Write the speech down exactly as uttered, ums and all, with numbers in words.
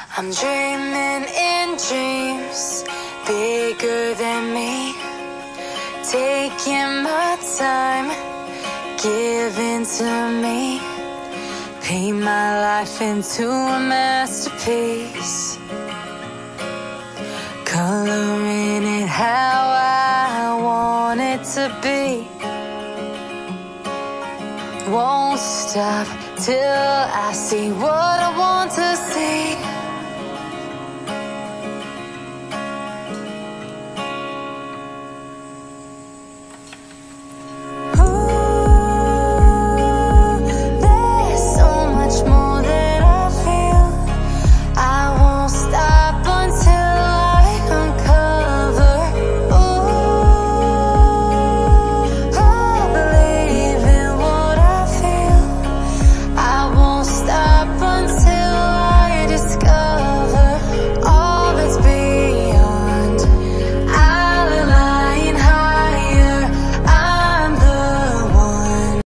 I'm dreaming in dreams bigger than me, taking my time, giving to me, paint my life into a masterpiece, coloring it how I want it to be. Won't stop till I see what